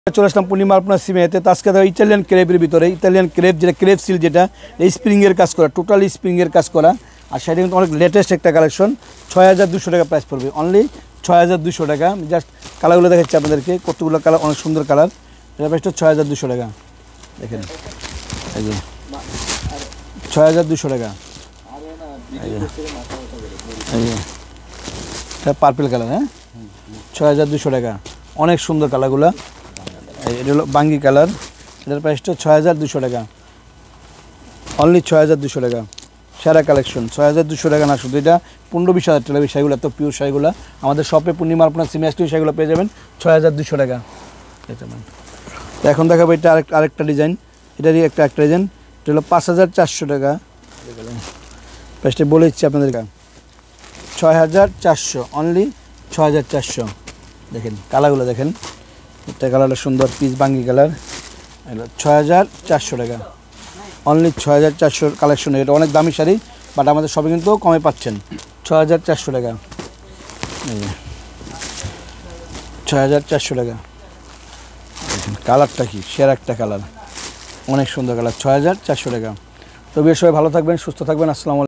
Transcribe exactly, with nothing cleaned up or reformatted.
চলে আসলাম পূর্ণিমা আলপনা সিমাইয়াতে। তো আজকে দেখো ইটালিয়ান ক্রেপের ভিতরে ইটালিয়ান ক্রেপ যেটা ক্রেপ সিল, যেটা স্প্রিংয়ের কাজ করা, টোটালি স্প্রিংয়ের কাজ করা। আর সেটা কিন্তু অনেক লেটেস্ট একটা কালেকশন। ছয় হাজার দুশো টাকা প্রাইস পড়বে, অনলি ছয় হাজার দুশো টাকা। জাস্ট কালারগুলো দেখাচ্ছি আপনাদেরকে, কতগুলো কালার, অনেক সুন্দর কালার। এটা প্রাইসটা ছয় হাজার দুশো টাকা। দেখেন এই যে ছয় হাজার দুশো টাকা। এই যে এটা পার্পেল কালার, হ্যাঁ ছয় হাজার দুশো টাকা, অনেক সুন্দর কালারগুলো। এটা হলো বাঙ্গি কালার, এটার প্রাইসটা ছয় হাজার দুশো টাকা, অনলি ছয় হাজার দুশো টাকা। সেরা কালেকশন, ছয় হাজার দুশো টাকা না, শুধু এটা পনেরো বিশ হাজার টাকা শাড়িগুলো, এত পিওর শাড়িগুলো আমাদের শপে পূর্ণিমা আপনার সিমিয়াস শাড়িগুলো পেয়ে যাবেন ছয় হাজার দুশো টাকা। তো এখন দেখাবো এটা আরেকটা আরেকটা ডিজাইন, এটারই একটা একটা ডিজাইন। এটা হলো পাঁচ হাজার চারশো টাকা, প্রাইসটা বলে দিচ্ছি আপনাদেরকে, ছয় হাজার চারশো, অনলি ছয় হাজার চারশো। দেখেন কালারগুলো দেখেন, একটা কালারটা সুন্দর পিস বাঙ্গি কালার, এগুলো ছয় হাজার চারশো টাকা, অনলি ছয় হাজার চারশোর কালেকশন। এটা অনেক দামি শাড়ি, বাট আমাদের সবে কিন্তু কমে পাচ্ছেন, ছয় হাজার চারশো টাকা। ছয় হাজার চারশো টাকা। দেখেন কালারটা কি সেরা একটা কালার, অনেক সুন্দর কালার, ছয় হাজার চারশো টাকা। তো বেশ, সবাই ভালো থাকবেন, সুস্থ থাকবেন, আসসালামু আলাইকুম।